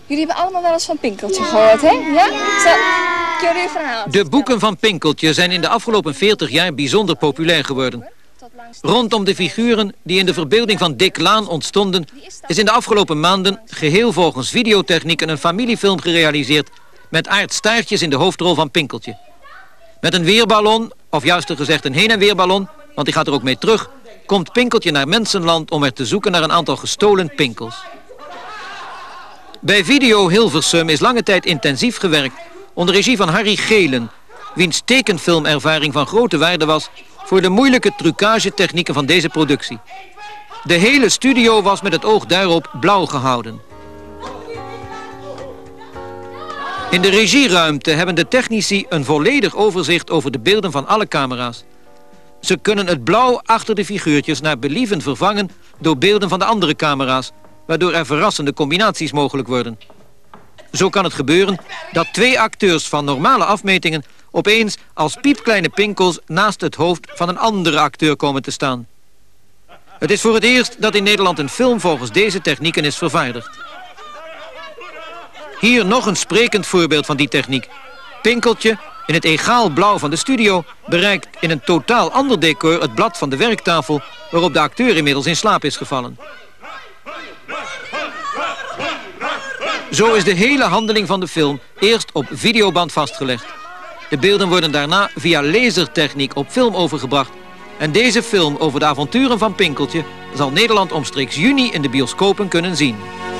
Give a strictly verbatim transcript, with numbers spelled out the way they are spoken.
Jullie hebben allemaal wel eens van Pinkeltje gehoord, hè? Ja? Zo, jullie verhaal. De boeken van Pinkeltje zijn in de afgelopen veertig jaar bijzonder populair geworden. Rondom de figuren die in de verbeelding van Dick Laan ontstonden, is in de afgelopen maanden geheel volgens videotechnieken een familiefilm gerealiseerd met Aart Staartjes in de hoofdrol van Pinkeltje. Met een weerballon, of juister gezegd een heen- en weerballon, want die gaat er ook mee terug, komt Pinkeltje naar mensenland om er te zoeken naar een aantal gestolen pinkels. Bij Video Hilversum is lange tijd intensief gewerkt onder regie van Harry Gelen, wiens tekenfilmervaring van grote waarde was voor de moeilijke trucagetechnieken van deze productie. De hele studio was met het oog daarop blauw gehouden. In de regieruimte hebben de technici een volledig overzicht over de beelden van alle camera's. Ze kunnen het blauw achter de figuurtjes naar believen vervangen door beelden van de andere camera's, waardoor er verrassende combinaties mogelijk worden. Zo kan het gebeuren dat twee acteurs van normale afmetingen opeens als piepkleine pinkels naast het hoofd van een andere acteur komen te staan. Het is voor het eerst dat in Nederland een film volgens deze technieken is vervaardigd. Hier nog een sprekend voorbeeld van die techniek. Pinkeltje, in het egaal blauw van de studio, bereikt in een totaal ander decor het blad van de werktafel waarop de acteur inmiddels in slaap is gevallen. Zo is de hele handeling van de film eerst op videoband vastgelegd. De beelden worden daarna via lasertechniek op film overgebracht. En deze film over de avonturen van Pinkeltje zal Nederland omstreeks juni in de bioscopen kunnen zien.